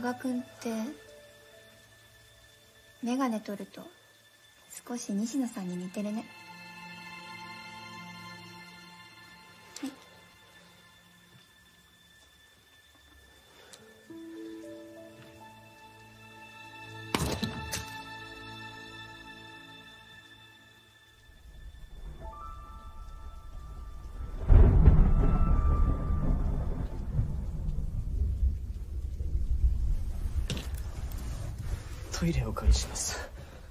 賀くんってメガネ取ると少し西野さんに似てるね。はい。 トイレをお借りします。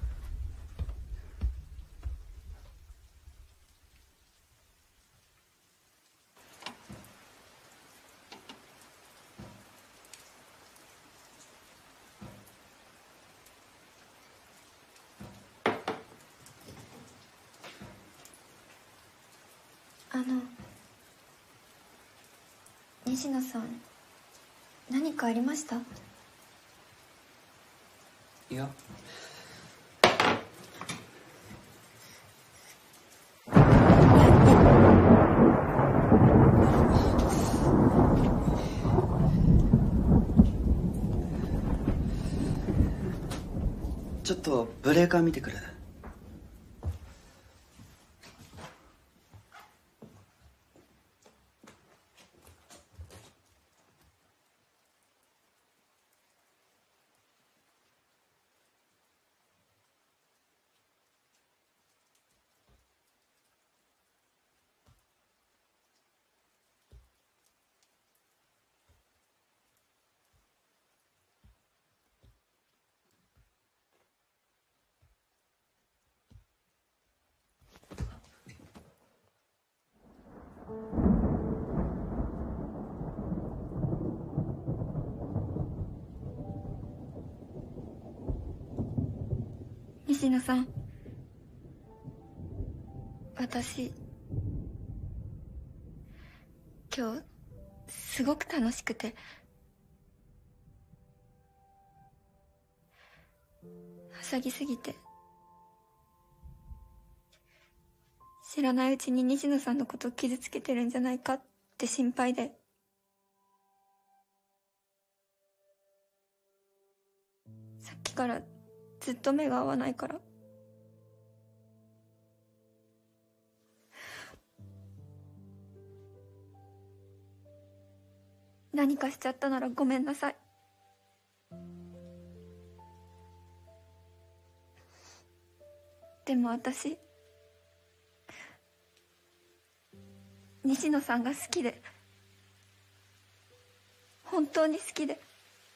西野さん、何かありました？ いや。 ちょっとブレーカー見てくる。 西野さん、私今日すごく楽しくて、はしゃぎすぎて知らないうちに西野さんのことを傷つけてるんじゃないかって心配で。さっきからずっと目が合わないから。何かしちゃったならごめんなさい。でも私、西野さんが好きで、本当に好きで。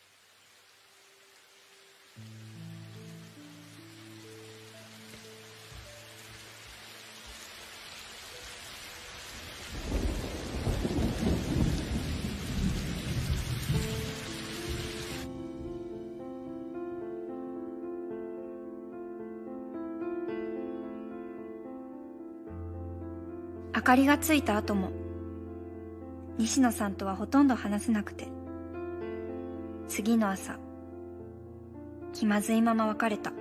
明かりがついた後も西野さんとはほとんど話せなくて、次の朝気まずいまま別れた。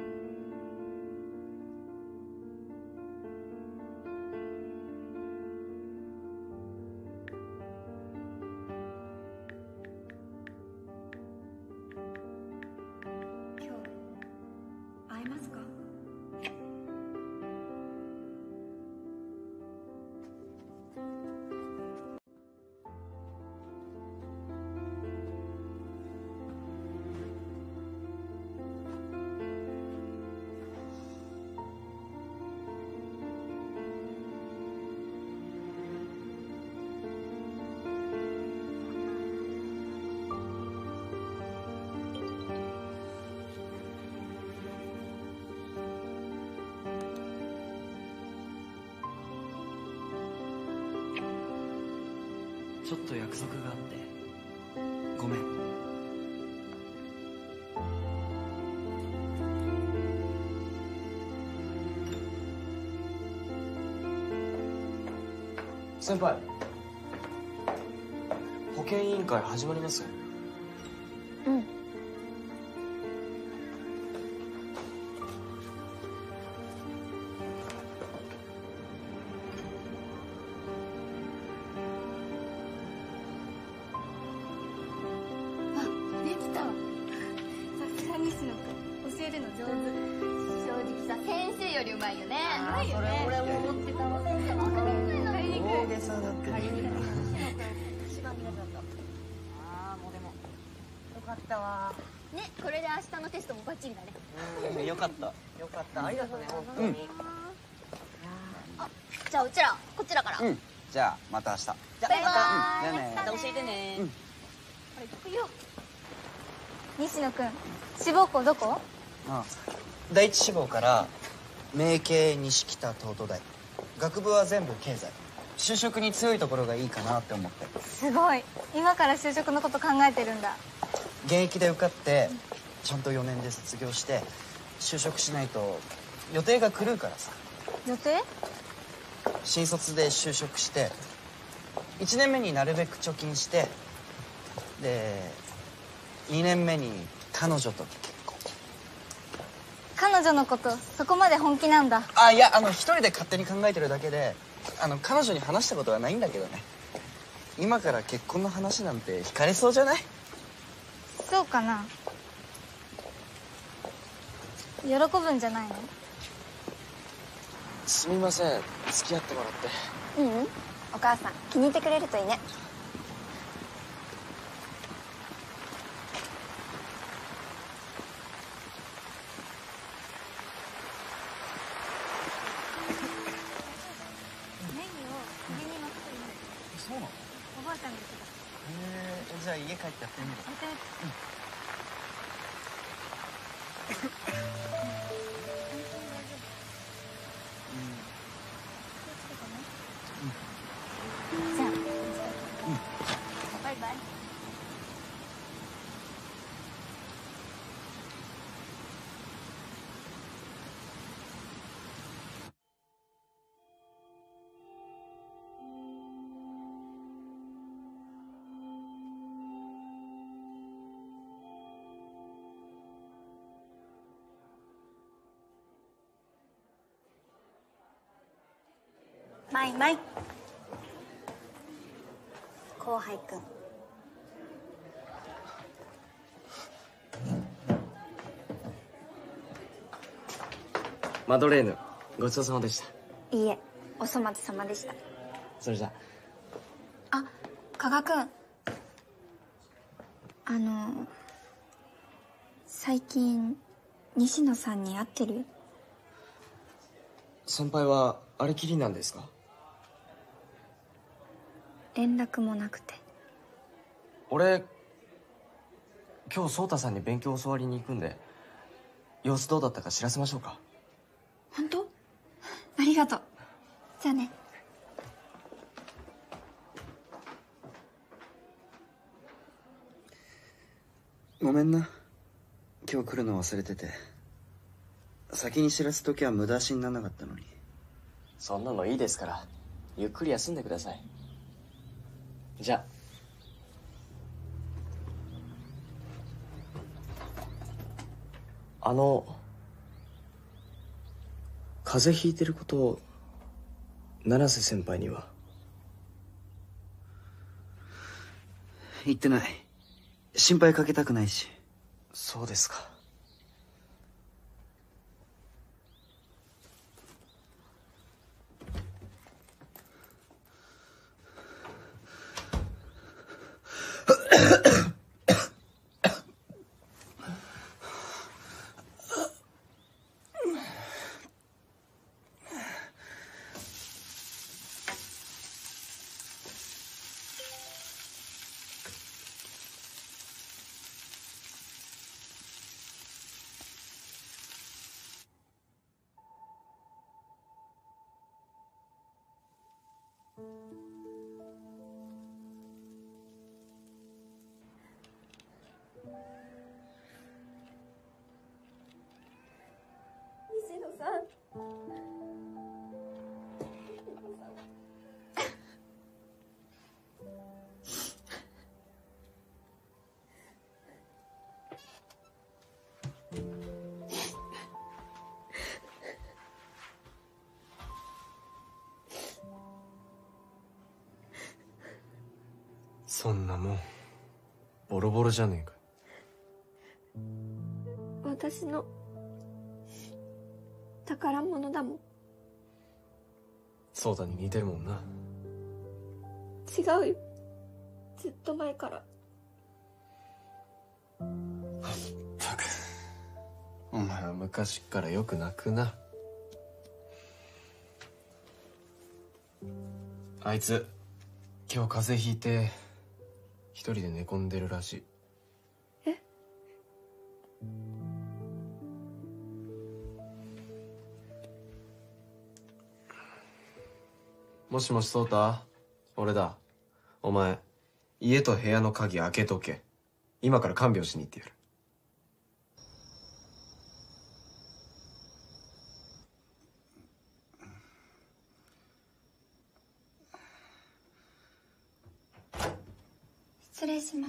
今日会えますか？ ちょっと約束があってごめん。 先輩、保健委員会始まりますよ。 うん。 できた。 るの上手。正直さ、先生よりうまいよね。うまいよそれね。 俺も思ってたわ。 先生わかんないの。借りにくい。 大げさだってね。 一番苦手だった。ああ、もうでもよかったわ。 ね、これで明日のテストもバッチリだね。 よかった。 よかった。ありがとうね、本当に。 じゃあうちらこっちだから。 うん。じゃあまた明日。 じゃバイバーイ。 じゃあねまた教えてね。 これ聞くよ。西野くん、志望校どこ？ ああ、第一志望から明慶西北東都大、学部は全部経済、就職に強いところがいいかなって思って。 すごい。今から就職のこと考えてるんだ。 現役で受かってちゃんと4年で卒業して就職しないと予定が狂うからさ。 予定？ 新卒で就職して1年目になるべく貯金してで2年目に彼女と結婚。 彼女のことそこまで本気なんだ。 あ、いや、一人で勝手に考えてるだけで彼女に話したことはないんだけどね。今から結婚の話なんて惹かれそうじゃない？ そうかな。喜ぶんじゃないの？ すみません、付き合ってもらって。 お母さん気に入ってくれるといいね。 ネギを首に巻くといい。 そうなの？ おばあちゃんが言ってた。 じゃあ家帰ってやってみる。 やってみて。じゃあ、バイバイ。 マイマイ後輩くん。 マドレーヌ、ごちそうさまでした。 いいえ、お粗末様でした。 それじゃ。 あ、加賀くん。最近西野さんに会ってる？ 先輩はあれきりなんですか？ 連絡もなくて。 俺今日颯太さんに勉強教わりに行くんで様子どうだったか知らせましょうか？ 本当？ありがとう。じゃあね。 ごめんな、今日来るの忘れてて。先に知らすときは無駄足にならなかったのに。 そんなのいいですからゆっくり休んでください。じゃあ。風邪ひいてることを七瀬先輩には？ 言ってない。心配かけたくないし。 そうですか。 西野さん。 そんなもんボロボロじゃねえか。 私の宝物だもん。 ソータに似てるもんな。 違うよ。ずっと前から。 ったく、お前は昔っからよく泣くな。あいつ今日風邪ひいて一人で寝込んでるらしい。 え？ もしもし、ソータ、俺だ。お前、家と部屋の鍵開けとけ。今から看病しに行ってやる。 失礼します。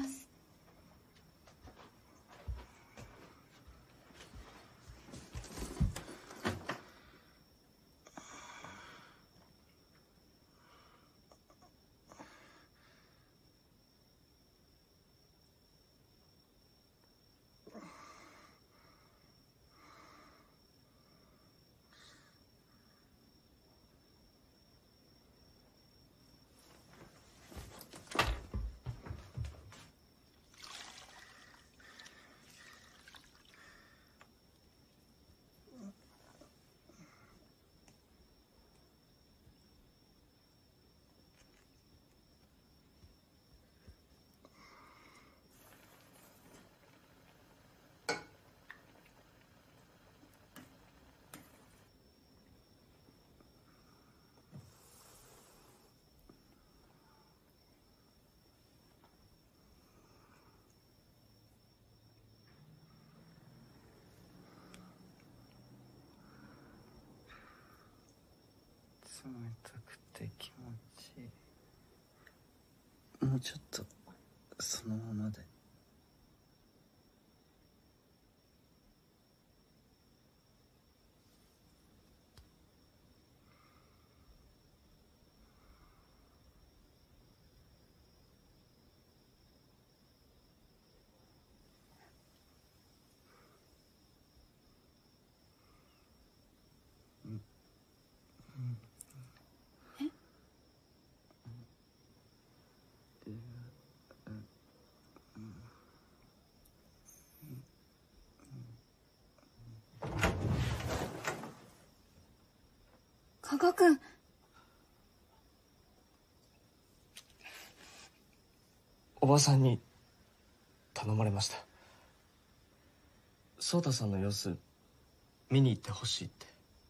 冷たくて気持ちいい。もうちょっとそのままで。 加賀君。 おばさんに頼まれました。颯太さんの様子見に行ってほしいって。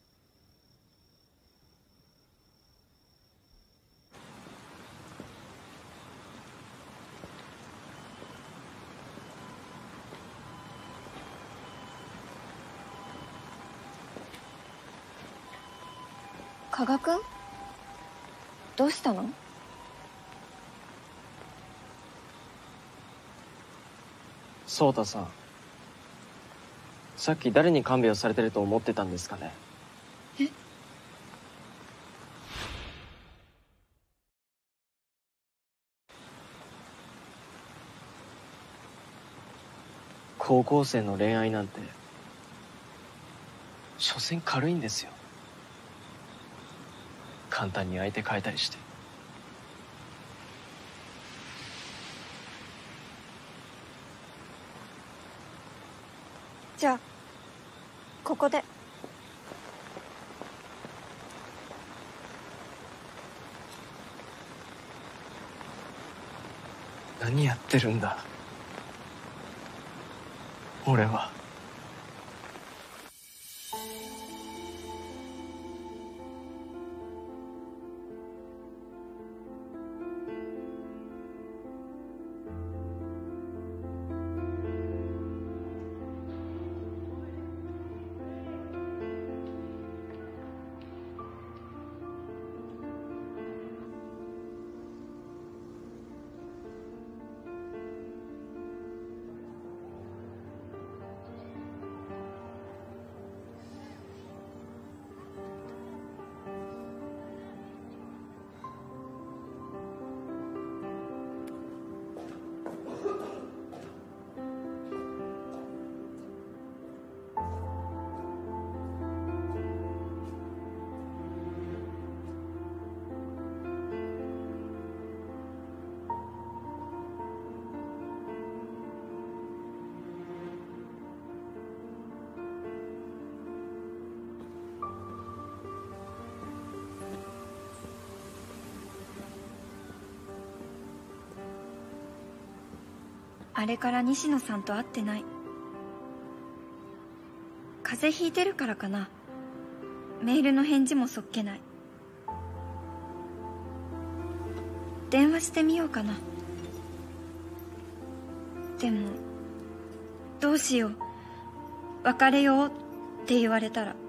加賀君？どうしたの？ 颯太さん、さっき誰に看病されてると思ってたんですかね？ え？ 高校生の恋愛なんて所詮軽いんですよ。簡単に相手変えたりして。 じゃあここで。 何やってるんだ俺は。 あれから西野さんと会ってない。風邪ひいてるからかな。メールの返事もそっけない。電話してみようかな。でもどうしよう、別れようって言われたら。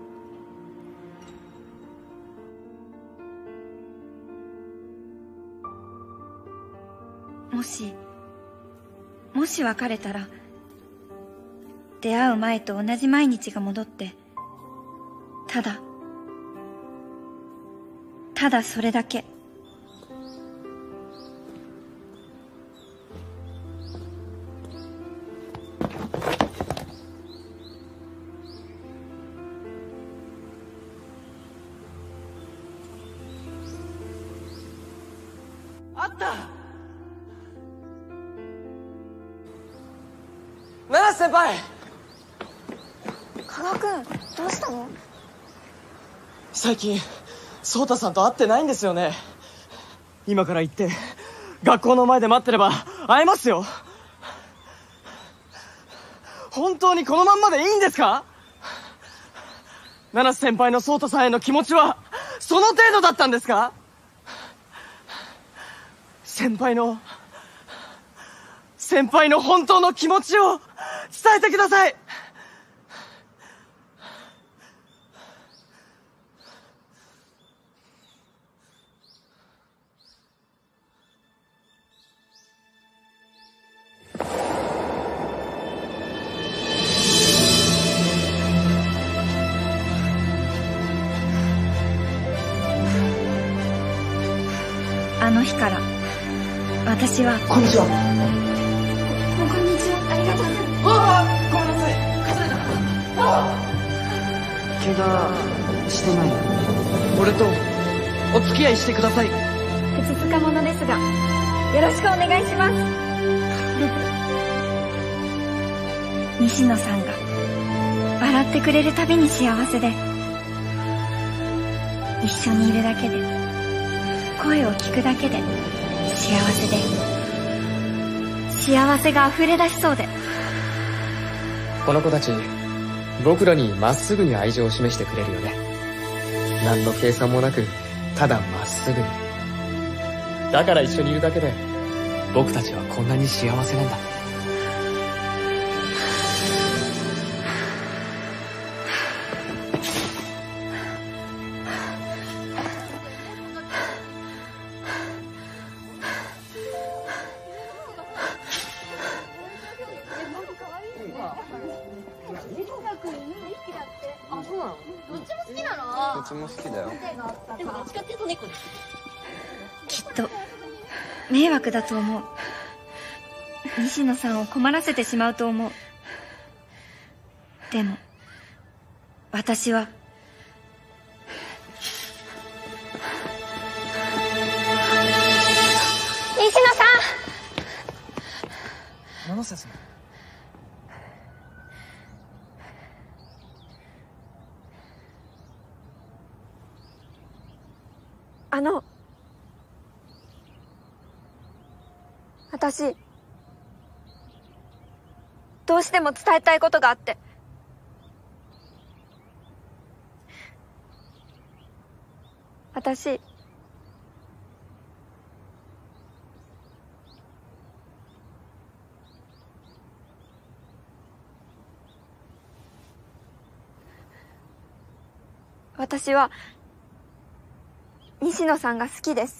もし別れたら、出会う前と同じ毎日が戻って、ただそれだけ。 あった！七瀬先輩！ 加賀君、どうしたの？ 最近颯太さんと会ってないんですよね。今から行って学校の前で待ってれば会えますよ。本当にこのまんまでいいんですか？七瀬先輩の颯太さんへの気持ちはその程度だったんですか？先輩の本当の気持ちを伝えてください。 あの日から私は。 こんにちは。 こんにちは。ありがとうございます。 ごめんなさい。 怪我してない？ 俺とお付き合いしてください。 ふつつか者ですがよろしくお願いします。西野さんが笑ってくれるたびに幸せで、一緒にいるだけで、声を聞くだけで幸せが溢れ出しそうで。 この子たち、僕らにまっすぐに愛情を示してくれるよね。何の計算もなく、ただまっすぐに。だから一緒にいるだけで、僕たちはこんなに幸せなんだ。 きっと迷惑だと思う。西野さんを困らせてしまうと思う。でも私は西野さん。 七瀬さん。 私どうしても伝えたいことがあって。私は西野さんが好きです。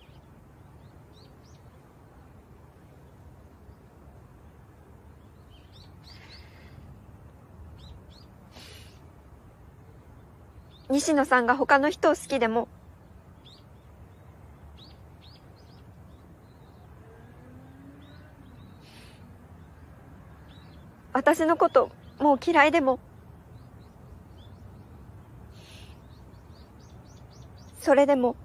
西野さんが他の人を好きでも、私のこともう嫌いでも、それでも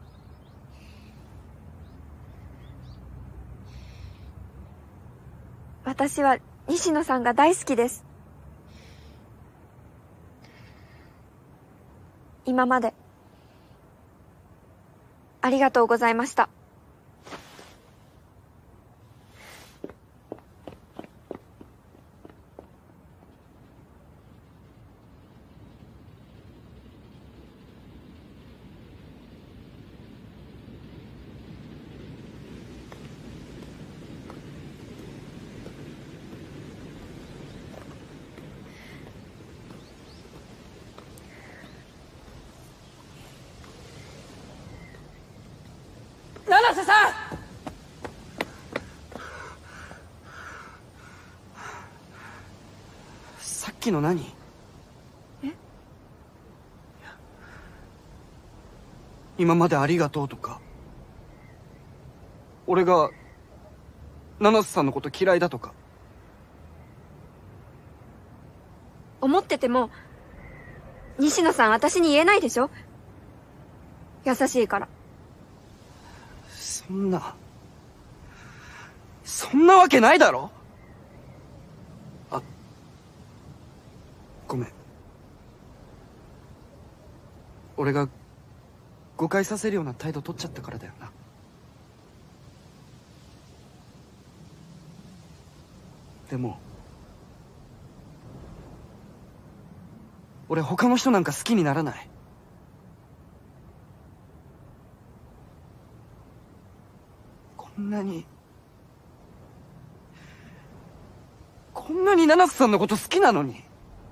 私は西野さんが大好きです。今までありがとうございました。 七瀬さん。 さっきの何？今までありがとうとか、俺が七瀬さんのこと嫌いだとか。 思ってても西野さん私に言えないでしょ。優しいから。 そんなわけないだろ。あ、ごめん。俺が誤解させるような態度取っちゃったからだよな。でも俺他の人なんか好きにならない。こんなに七瀬さんのこと好きなのに。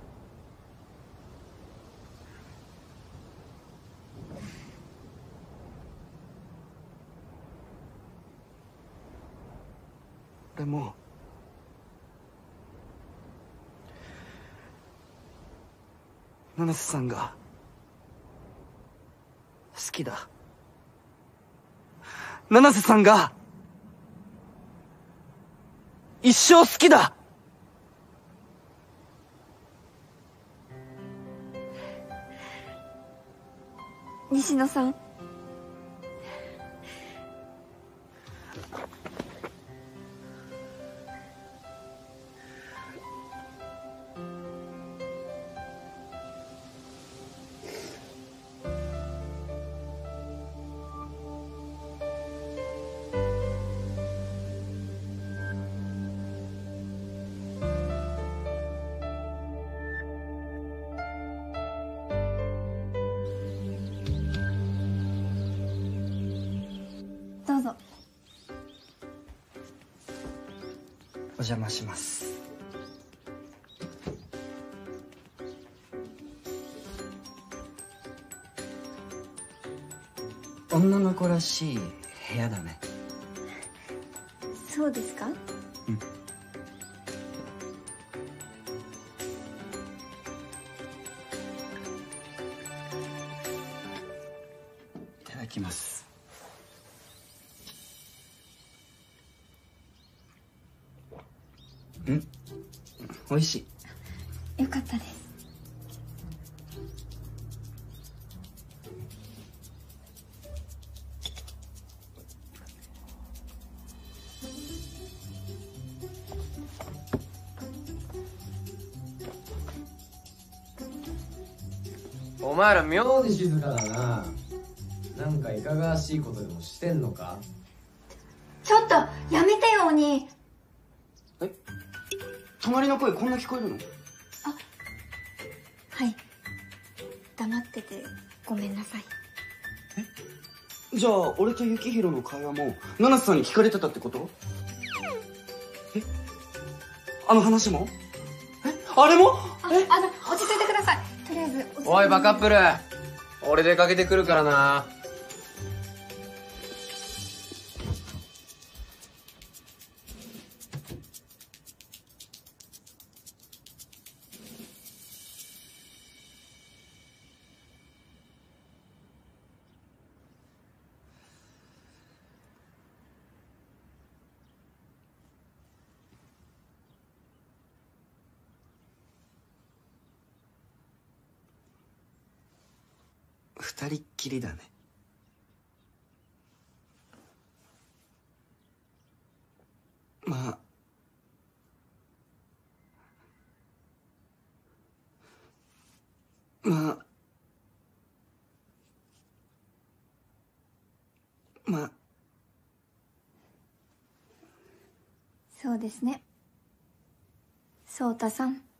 俺も七瀬さんが好きだ。七瀬さんが一生好きだ。 西野さん、どうぞ。 お邪魔します。女の子らしい部屋だね。 そうですか？ うん。いただきます。うん、美味しい。 よかったです。 お前ら妙に静かだな。なんかいかがわしいことでもしてんのか？ ちょっとやめてよ、鬼。 隣の声こんな聞こえるの？ はい。黙っててごめんなさい。 じゃあ俺と幸宏の会話も七瀬さんに聞かれてたってこと？あの話も？あれも？ 落ち着いてください。とりあえずおいバカップル、俺出かけてくるからな。 二人っきりだね。まあそうですね。颯太さん。